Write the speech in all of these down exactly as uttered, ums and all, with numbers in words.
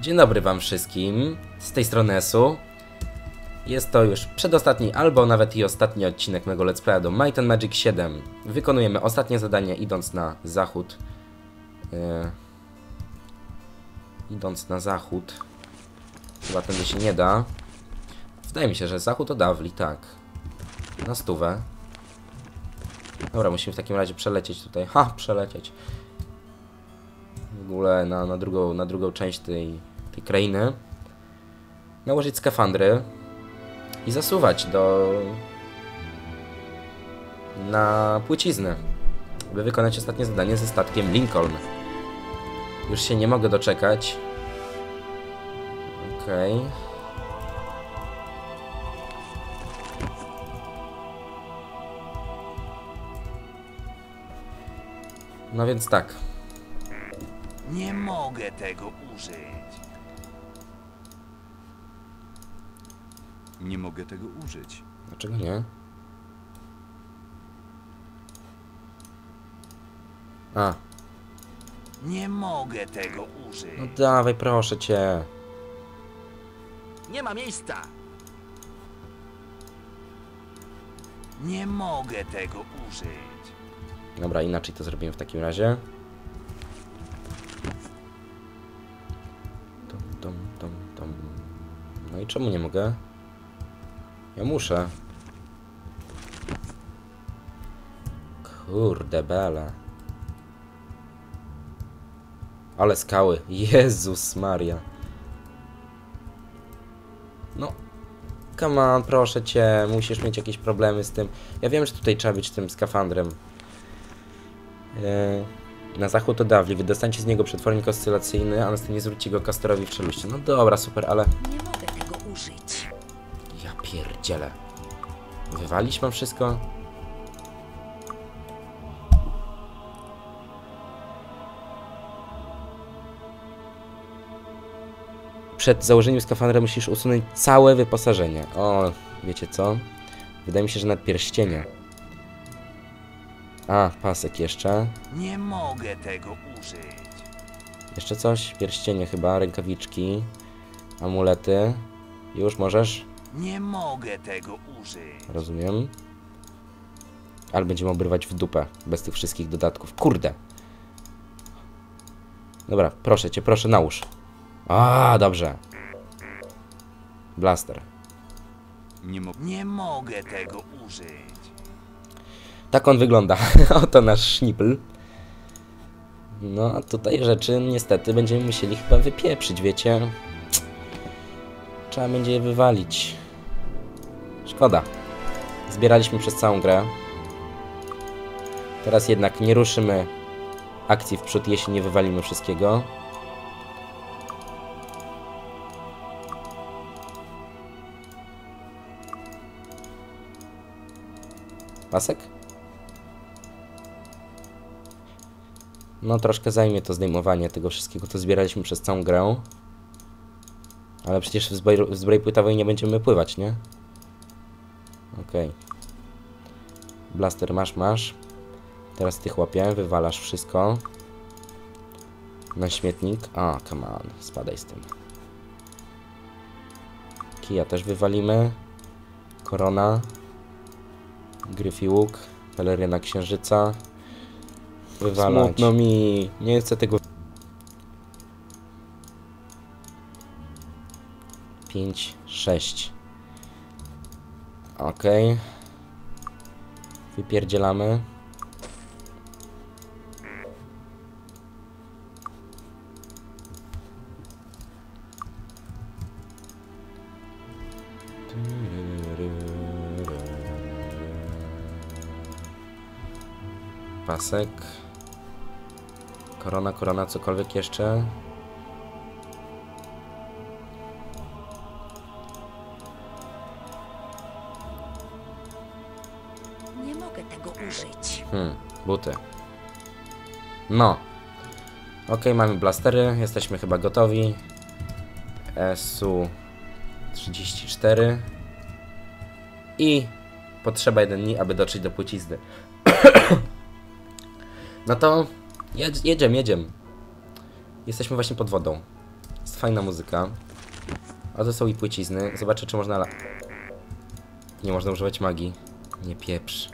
Dzień dobry wam wszystkim, z tej strony Esu. Jest to już przedostatni albo nawet i ostatni odcinek mego Let's Playa do Might and Magic siedem. Wykonujemy ostatnie zadanie idąc na zachód. Yy... Idąc na zachód. Chyba tędy się nie da. Wydaje mi się, że zachód od Awli, tak. Na stówę. Dobra, musimy w takim razie przelecieć tutaj. Ha, przelecieć. W ogóle na, na, drugą, na drugą część tej, tej krainy. Nałożyć skafandry. I zasuwać do... na płyciznę. By wykonać ostatnie zadanie ze statkiem Lincoln. Już się nie mogę doczekać. Okej. Okay. No więc tak. Nie mogę tego użyć. Nie mogę tego użyć. Dlaczego nie? A. Nie mogę tego użyć. No dawaj, proszę cię. Nie ma miejsca. Nie mogę tego użyć. Dobra, inaczej to zrobimy w takim razie. Tom, tom, tom, tom. No i czemu nie mogę? Ja muszę. Kurde bele. Ale skały. Jezus Maria. No. Come on, proszę cię. Musisz mieć jakieś problemy z tym. Ja wiem, że tutaj trzeba być tym skafandrem. Yy, na zachód od Awli. Wydostańcie z niego przetwornik oscylacyjny, a następnie zwróćcie go Castorowi w czeluście. No dobra, super, ale... Nie mogę tego użyć. Ja pierdzielę. Wywalić mam wszystko? Przed założeniem skafandra musisz usunąć całe wyposażenie. O, wiecie co? Wydaje mi się, że nawet pierścienie. A, pasek jeszcze. Nie mogę tego użyć. Jeszcze coś? Pierścienie chyba, rękawiczki, amulety. Już możesz? Nie mogę tego użyć. Rozumiem. Ale będziemy obrywać w dupę, bez tych wszystkich dodatków. Kurde! Dobra, proszę cię, proszę, nałóż. A, dobrze. Blaster. Nie, mo Nie mogę tego użyć. Tak on wygląda. Oto nasz sznipl. No, a tutaj rzeczy niestety będziemy musieli chyba wypieprzyć, wiecie? Trzeba będzie je wywalić. Szkoda. Zbieraliśmy przez całą grę. Teraz jednak nie ruszymy akcji w przód, jeśli nie wywalimy wszystkiego. Pasek? No troszkę zajmie to zdejmowanie tego wszystkiego, co zbieraliśmy przez całą grę. Ale przecież w zbroi, w zbroi płytowej nie będziemy pływać, nie? Okej. Okay. Blaster masz, masz. Teraz ty, chłopie, wywalasz wszystko. Na śmietnik. A, come on, spadaj z tym. Kija też wywalimy. Korona. Gryfi łuk. Peleryna księżyca. Wywalać. Smutno mi. Nie chcę tego... pięć, sześć. Okej. Okay. Wypierdzielamy. Pasek. Korona, korona, cokolwiek jeszcze. Nie mogę tego użyć. Hmm, buty. No. Ok, mamy blastery, jesteśmy chyba gotowi. S U trzydzieści cztery. I potrzeba jeden dni, aby dotrzeć do płycizny. No to jedź, jedziemy, jedziemy. Jesteśmy właśnie pod wodą. Jest fajna muzyka. A to są i płycizny. Zobaczę, czy można... La... Nie można używać magii. Nie pieprz.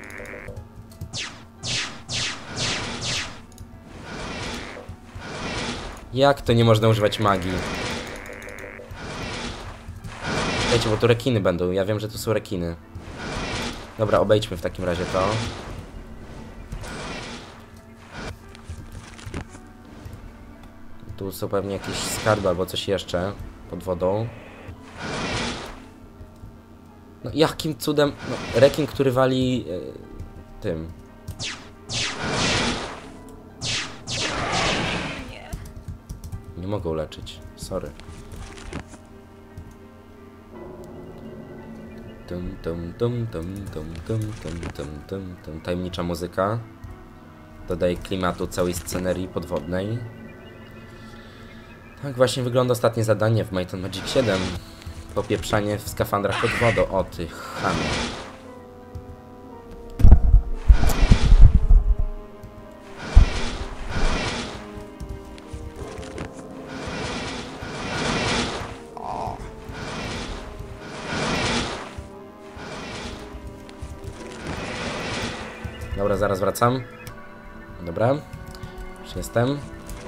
Jak to nie można używać magii? Wiecie, bo tu rekiny będą. Ja wiem, że tu są rekiny. Dobra, obejdźmy w takim razie to. Tu są pewnie jakieś skarby albo coś jeszcze pod wodą. No jakim cudem... No, rekin, który wali... Yy, tym... Nie mogę uleczyć. Sorry. Tum, tum, tum, tum, tum, tum, tum, tum, tum, tum. Tajemnicza muzyka. Dodaje klimatu całej scenerii podwodnej. Tak właśnie wygląda ostatnie zadanie w Might and Magic siedem. Popieprzanie w skafandrach pod wodą. O ty chamie. Dobra, zaraz wracam. Dobra. Już jestem.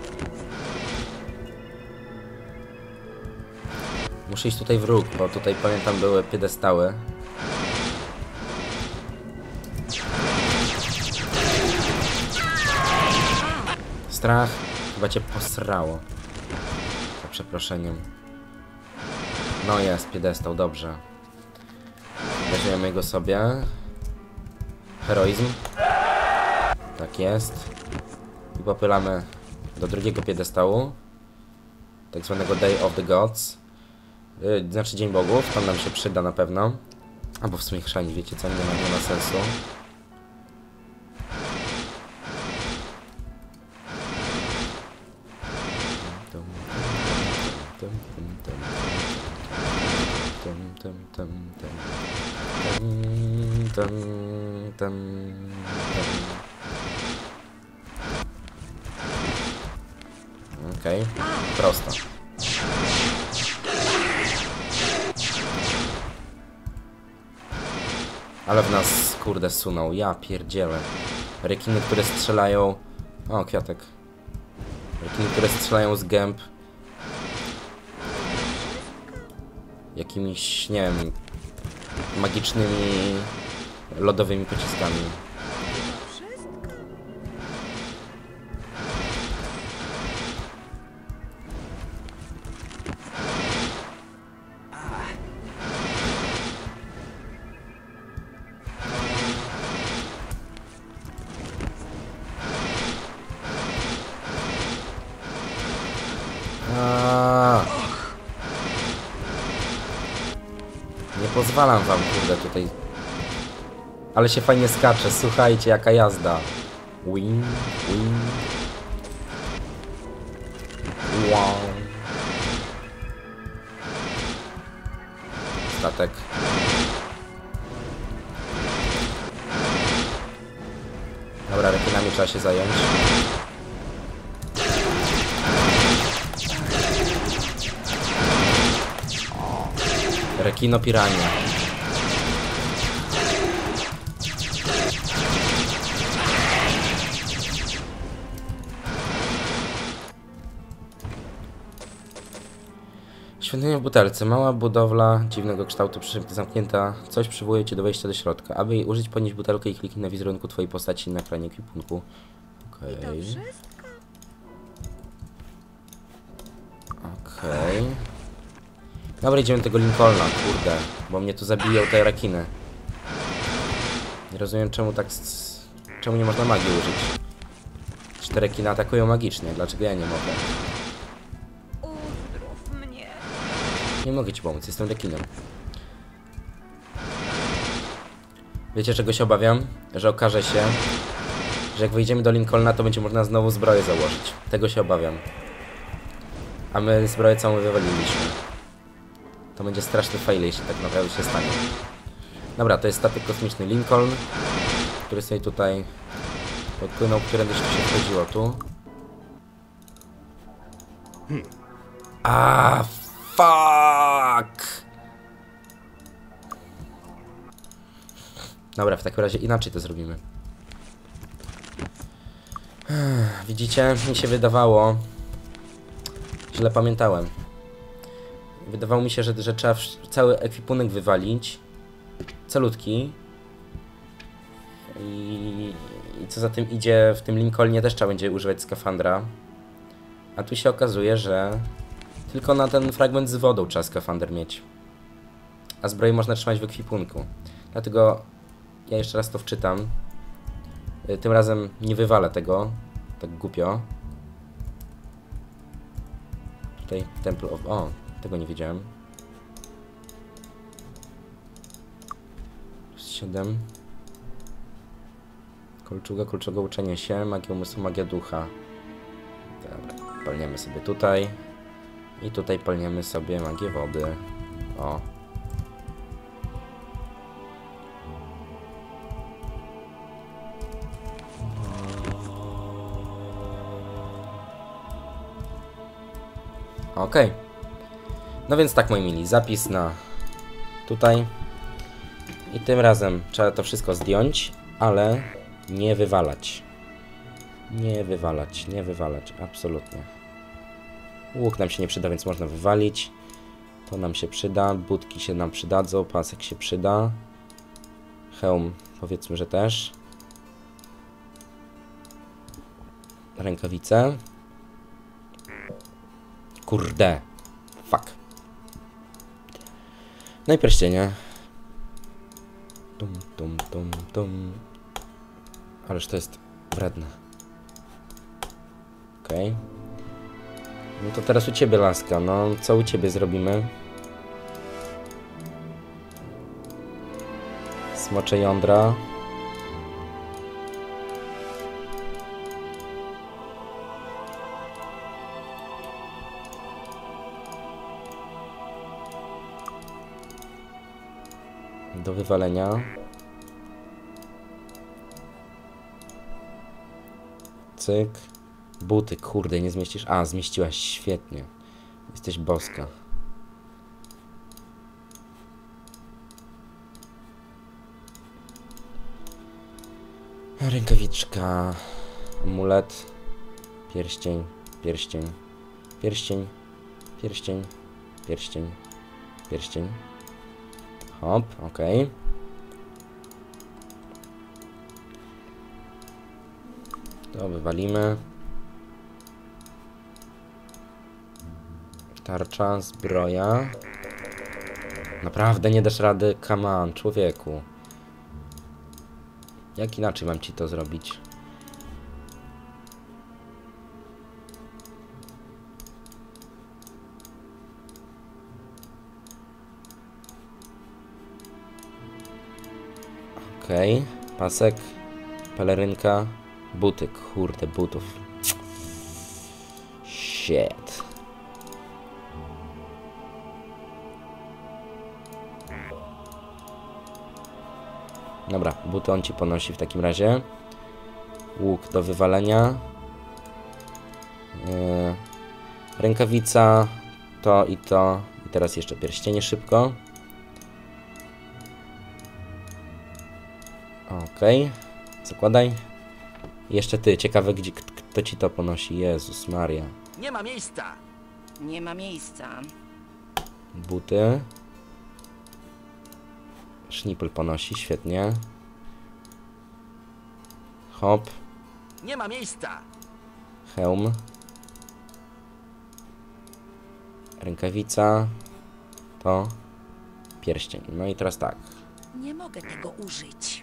Muszę iść tutaj w róg, bo tutaj pamiętam były piedestały. Strach chyba cię posrało. Za przeproszeniem. No jest, piedestał, dobrze. Weźmiemy go sobie. Heroizm. Tak jest. I popylamy do drugiego piedestału. Tak zwanego Day of the Gods. Yy, znaczy Dzień Bogów. Tam nam się przyda na pewno. Albo w sumie chrzani, wiecie co? Nie ma, nie ma sensu. Okej, okay. Prosto. Ale w nas, kurde, sunął. Ja pierdzielę. Rekiny, które strzelają... O, kwiatek. Rekiny, które strzelają z gęb. Jakimiś, nie wiem... magicznymi... lodowymi pociskami. Nie pozwalam wam, kurde, tutaj. Ale się fajnie skacze, słuchajcie, jaka jazda. Wing, wing. Wow. Statek. Dobra, rekinami trzeba się zająć. Rekino pirania. Świątynia w butelce. Mała budowla dziwnego kształtu, zamknięta. Coś przywołuje cię do wejścia do środka. Aby jej użyć, podnieś butelkę i kliknij na wizerunku twojej postaci na ekranie ekwipunku. Okej. Okay. Okej. Okay. Dobra, idziemy do tego Lincolna, kurde, bo mnie tu zabiją te rekiny. Nie rozumiem, czemu tak... czemu nie można magii użyć. Czy te rekiny atakują magicznie? Dlaczego ja nie mogę? Uzdrów mnie. Nie mogę ci pomóc, jestem rekinem. Wiecie, czego się obawiam? Że okaże się, że jak wyjdziemy do Lincolna, to będzie można znowu zbroję założyć. Tego się obawiam. A my zbroję całą wywaliliśmy. To będzie straszny fail, jeśli tak naprawdę się stanie. Dobra, to jest statek kosmiczny Lincoln, który sobie tutaj podpłynął, którędyś tu się wchodziło tu. A, fuck! Dobra, w takim razie inaczej to zrobimy. Widzicie, mi się wydawało... Źle pamiętałem. Wydawało mi się, że, że trzeba cały ekwipunek wywalić. Calutki. I, I co za tym idzie, w tym Lincolnie też trzeba będzie używać skafandra. A tu się okazuje, że tylko na ten fragment z wodą trzeba skafander mieć. A zbroję można trzymać w ekwipunku. Dlatego ja jeszcze raz to wczytam. Tym razem nie wywalę tego. Tak głupio. Tutaj Temple of... O, tego nie wiedziałem. siedem. Kolczuga, kolczuga, uczenie się, magia umysłu, magia ducha. Dobra, palniemy sobie tutaj. I tutaj palniemy sobie magię wody. O. Okej. Okay. No więc tak, moi mili, zapis na tutaj. I tym razem trzeba to wszystko zdjąć, ale nie wywalać. Nie wywalać, nie wywalać, absolutnie. Łuk nam się nie przyda, więc można wywalić. To nam się przyda, budki się nam przydadzą, pasek się przyda. Hełm powiedzmy, że też. Rękawice. Kurde. Fuck. No i pierścienie. Tum, tum, tum, tum. Ależ to jest wredne. Okej. Okay. No to teraz u ciebie, laska. No, co u ciebie zrobimy? Smocze jądra. Do wywalenia. Cyk. Buty, kurde, nie zmieścisz? A, zmieściłaś, świetnie. Jesteś boska. Rękawiczka. Amulet. Pierścień, pierścień, pierścień, pierścień, pierścień, pierścień. Hop, okej. Okay. To wywalimy. Tarcza, zbroja. Naprawdę nie dasz rady? Come on, człowieku. Jak inaczej mam ci to zrobić? Okej, okay. Pasek, pelerynka, buty, kurde, butów. Shit. Dobra, buty on ci ponosi w takim razie. Łuk do wywalenia. Yy, rękawica, to i to. I teraz jeszcze pierścienie szybko. Okej, okay. Zakładaj. Jeszcze ty, ciekawe gdzie, kto ci to ponosi. Jezus Maria. Nie ma miejsca. Nie ma miejsca. Buty. Sznipel ponosi, świetnie. Hop. Nie ma miejsca. Hełm. Rękawica. To. Pierścień. No i teraz tak. Nie mogę tego użyć.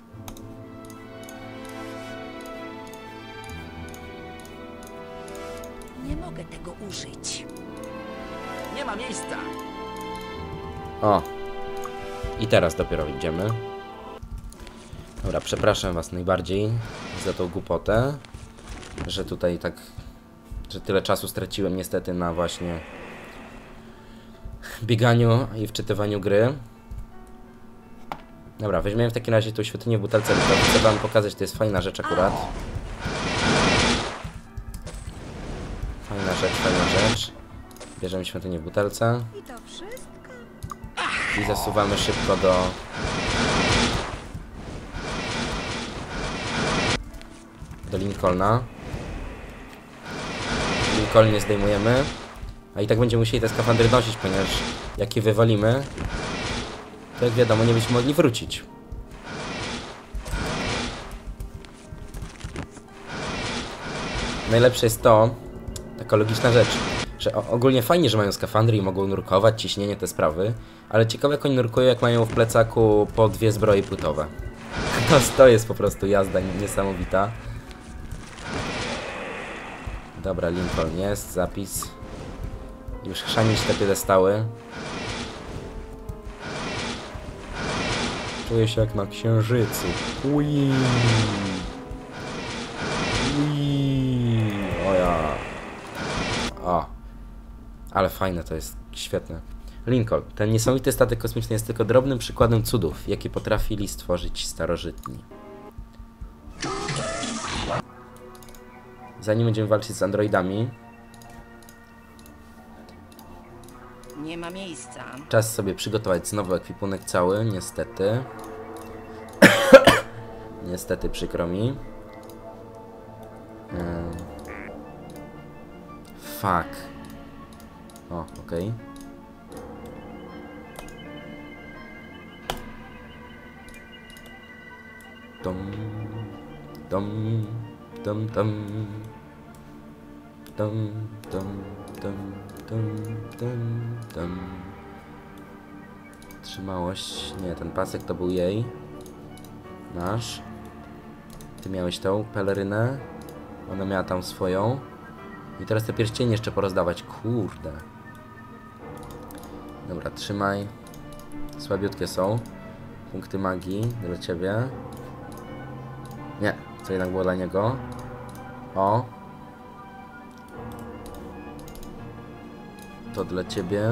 Nie mogę tego użyć. Nie ma miejsca. O. I teraz dopiero idziemy. Dobra, przepraszam was najbardziej za tą głupotę, że tutaj tak, że tyle czasu straciłem niestety na właśnie bieganiu i wczytywaniu gry. Dobra, weźmiemy w takim razie to świetlenie w butelce. Chcę wam pokazać, to jest fajna rzecz akurat. Fajna rzecz, fajna rzecz. Bierzemy świątynię w butelce. I to wszystko? I zasuwamy szybko do... do Lincolna. Lincolnie zdejmujemy. A i tak będziemy musieli te skafandry nosić, ponieważ jak je wywalimy, to jak wiadomo, nie będziemy mogli wrócić. Najlepsze jest to, taka logiczna rzecz, że ogólnie fajnie, że mają skafandry i mogą nurkować, ciśnienie, te sprawy, ale ciekawe jak oni nurkują, jak mają w plecaku po dwie zbroje płytowe. To, to jest po prostu jazda niesamowita. Dobra, Lincoln jest, zapis. Już chrzanić te piedestały. Czuję się jak na księżycu. Ui. Ui. O ja. O. Ale fajne to jest, świetne. Lincoln. Ten niesamowity statek kosmiczny jest tylko drobnym przykładem cudów, jakie potrafili stworzyć starożytni. Zanim będziemy walczyć z androidami, Nie ma miejsca. czas sobie przygotować znowu ekwipunek cały, niestety. Niestety, przykro mi. Um. Fuck. O, okej. Okay. Dum, dum, dum, dum. Dum, dum, dum, dum, dum, dum. Trzymałość. Nie, ten pasek to był jej. Nasz. Ty miałeś tą pelerynę. Ona miała tam swoją. I teraz te pierścienie jeszcze porozdawać. Kurde. Dobra, trzymaj. Słabiutkie są. Punkty magii dla ciebie. Nie, to jednak było dla niego. O. To dla ciebie.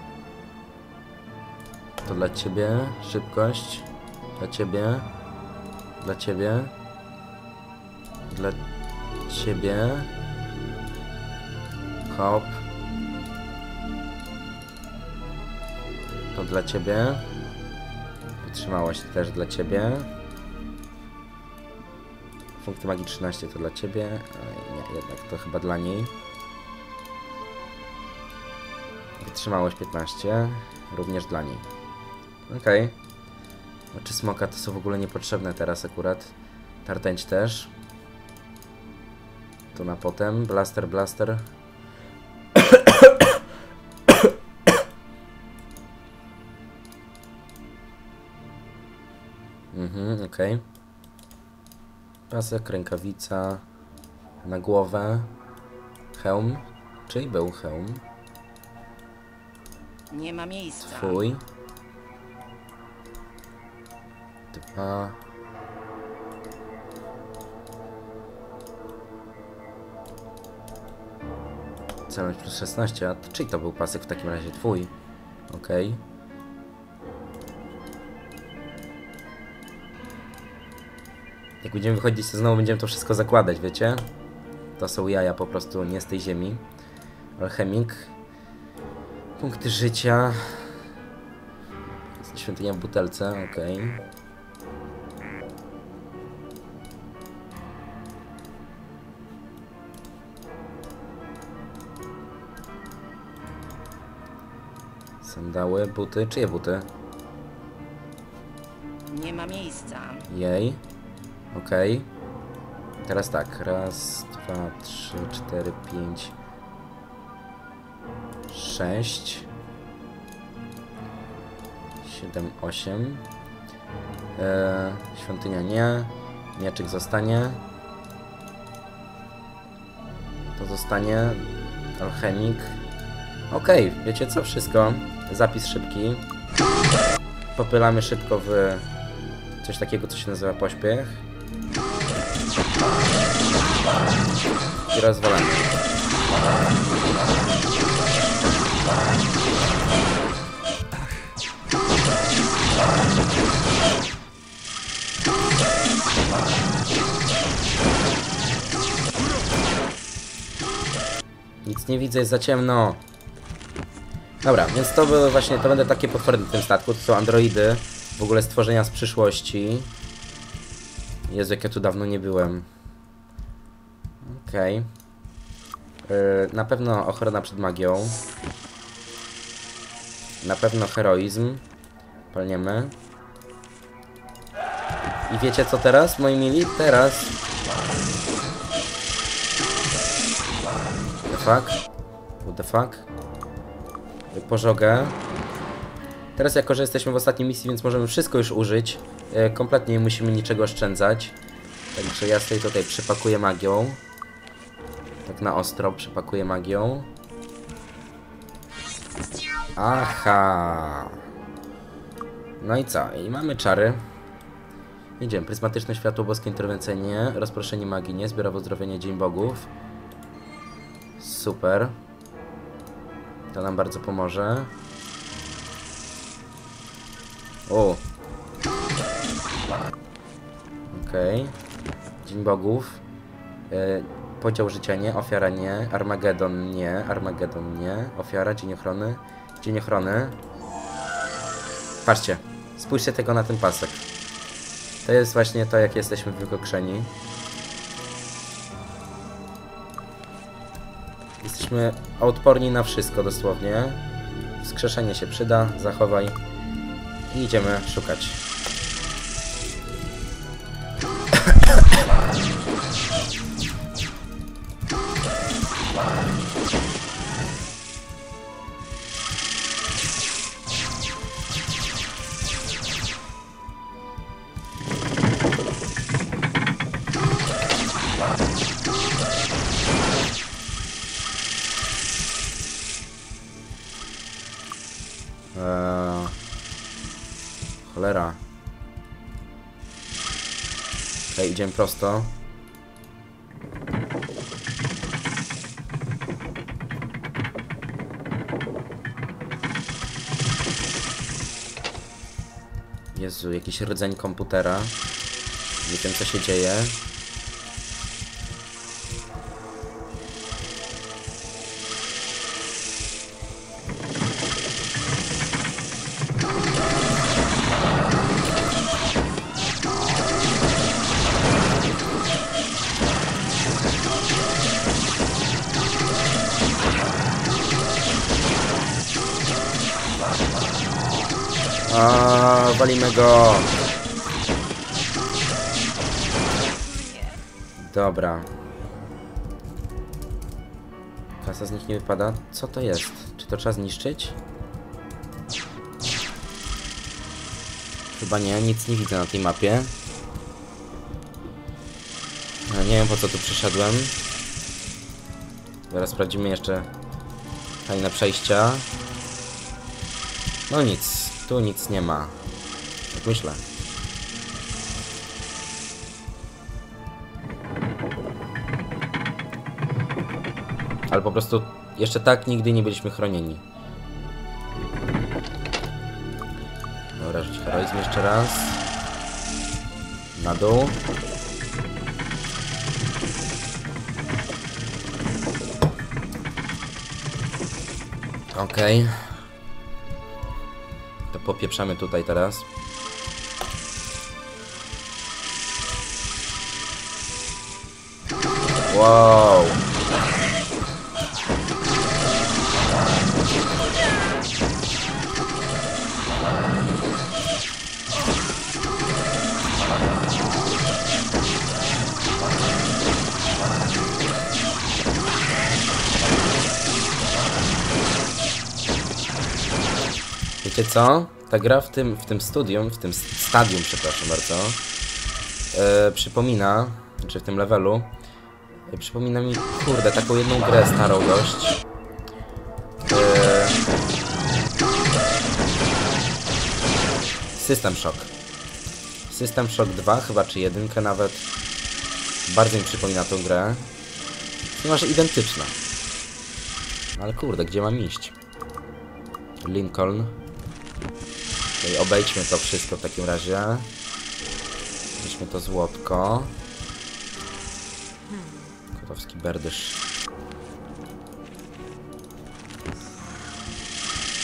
To dla ciebie. Szybkość. Dla ciebie. Dla ciebie. Dla ciebie. Hop. To dla ciebie. Wytrzymałość też dla ciebie. Punkty magii trzynaście to dla ciebie. Oj, nie, jednak to chyba dla niej. Wytrzymałość piętnaście. Również dla niej. Okej. Okay. Oczy smoka to są w ogóle niepotrzebne teraz akurat. Tartęć też. To na potem. Blaster, blaster. Mhm, okej. Okay. Pasek, rękawica. Na głowę. Hełm. Czyli był hełm. Nie ma miejsca. Twój. Dwa. Celność plus szesnaście, a czyj to był pasek w takim razie? Twój. Okej. Okay. Jak będziemy wychodzić, to znowu będziemy to wszystko zakładać, wiecie? To są jaja po prostu nie z tej ziemi. Alchemik. Punkty życia. Świątynia w butelce, okej. Okay. Sandały, buty. Czyje buty? Nie ma miejsca. Jej. Okej. Okay. Teraz tak. Raz, dwa, trzy, cztery, pięć, sześć, siedem, osiem. Eee, świątynia nie. Mieczyk zostanie. To zostanie. Alchemik. Okej, okay, wiecie co? Wszystko. Zapis szybki. Popylamy szybko w coś takiego, co się nazywa pośpiech. I rozwalamy. Nic nie widzę, jest za ciemno. Dobra, więc to były właśnie, to będą takie potwory na tym statku, to są androidy, w ogóle stworzenia z przyszłości. Jezu, jak ja tu dawno nie byłem. Okej. Okay. Yy, na pewno ochrona przed magią. Na pewno heroizm. Palniemy. I wiecie co teraz, moi mili? Teraz... What the fuck? What the fuck? Pożogę. Teraz jako, że jesteśmy w ostatniej misji, więc możemy wszystko już użyć. E, kompletnie nie musimy niczego oszczędzać. Także ja sobie tutaj przypakuję magią. Tak na ostro przypakuję magią. Aha. No i co? I mamy czary. Idziemy. Pryzmatyczne światło boskie interwencyjnie. Rozproszenie magii nie. Zbiorowe uzdrowienie Dzień Bogów. Super. To nam bardzo pomoże. O. Okej. Okay. Dzień Bogów. Yy, podział życia nie. Ofiara nie. Armagedon nie. Armagedon nie. Ofiara. Dzień ochrony. Dzień ochrony. Patrzcie. Spójrzcie tego na ten pasek. To jest właśnie to, jak jesteśmy wykokszeni. Jesteśmy odporni na wszystko dosłownie. Wskrzeszenie się przyda, zachowaj. I idziemy szukać. Eee, cholera. Okej, idziemy prosto. Jezu, jakiś rdzeń komputera. Nie wiem, co się dzieje. A, walimy go. Dobra. Kasa z nich nie wypada. Co to jest? Czy to trzeba zniszczyć? Chyba nie, nic nie widzę na tej mapie. Ja nie wiem, po co tu przyszedłem. Zaraz sprawdzimy jeszcze fajne przejścia. No nic, tu nic nie ma. Tak myślę. Ale po prostu jeszcze tak nigdy nie byliśmy chronieni. Dobra, rzuć heroizm jeszcze raz. Na dół. Okej. Okay. To popieprzamy tutaj teraz. Wow. Wiecie co? Ta gra w tym, w tym studium, w tym stadium, przepraszam bardzo, yy, przypomina, znaczy w tym levelu, yy, przypomina mi, kurde, taką jedną grę starą dość. Yy, System Shock. System Shock dwa chyba, czy jedynkę nawet. Bardzo mi przypomina tą grę. Niemalże identyczna. Ale kurde, gdzie mam iść? Lincoln. Okay, obejdźmy to wszystko w takim razie. Weźmy to złotko. Kotowski berdysz.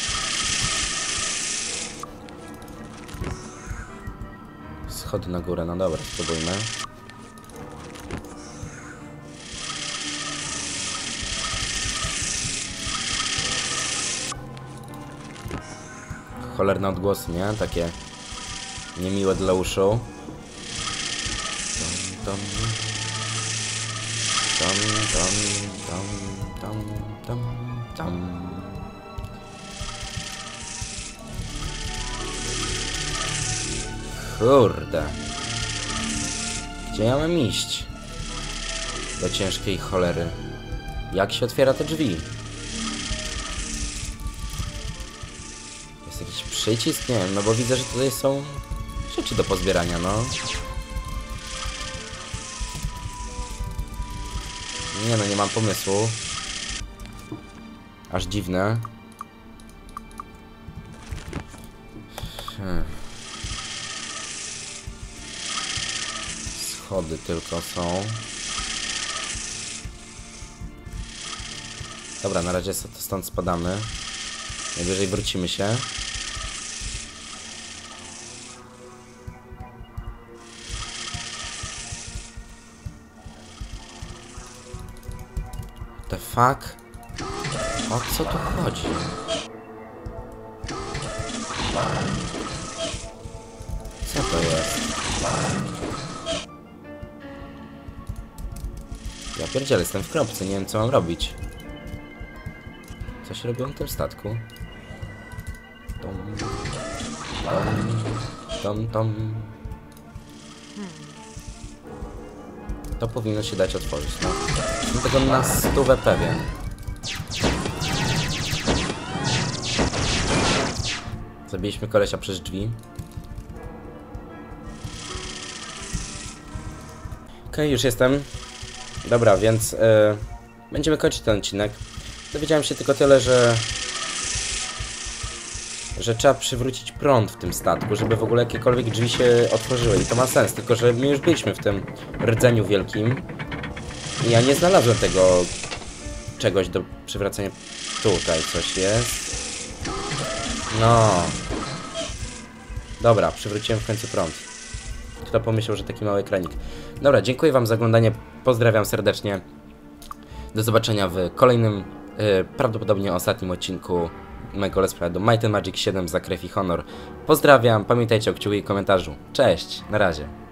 schody na górę, no dobra, spróbujmy. Cholerne odgłosy, nie? Takie niemiłe dla uszu. Tam, tam, tam, tam, tam, tam, tam, tam. Kurde. Gdzie ja mam iść? Do ciężkiej cholery. Jak się otwiera te drzwi? Jest jakiś przycisk? Nie wiem, no bo widzę, że tutaj są rzeczy do pozbierania, no. Nie no, nie mam pomysłu. Aż dziwne. Hmm. Schody tylko są. Dobra, na razie stąd spadamy. Najwyżej wrócimy się. The fuck? O co tu chodzi? Co to jest? Ja pierdzielę, jestem w kropce, nie wiem co mam robić. Co się robiło na tym statku? Tom, tom, tom, tom. To powinno się dać otworzyć, no. Jestem tego na stówę pewien. Zabiliśmy kolesia przez drzwi. Okej, okay, już jestem. Dobra, więc yy, będziemy kończyć ten odcinek. Dowiedziałem się tylko tyle, że że trzeba przywrócić prąd w tym statku, żeby w ogóle jakiekolwiek drzwi się otworzyły. I to ma sens, tylko że my już byliśmy w tym rdzeniu wielkim. I ja nie znalazłem tego czegoś do przywracania. Tutaj coś jest. No. Dobra, przywróciłem w końcu prąd. Kto pomyślał, że taki mały ekranik. Dobra, dziękuję wam za oglądanie. Pozdrawiam serdecznie. Do zobaczenia w kolejnym, yy, prawdopodobnie ostatnim odcinku mojego Let's Play do Might and Magic siedem za krew i honor. Pozdrawiam, pamiętajcie o kciuku i komentarzu. Cześć, na razie.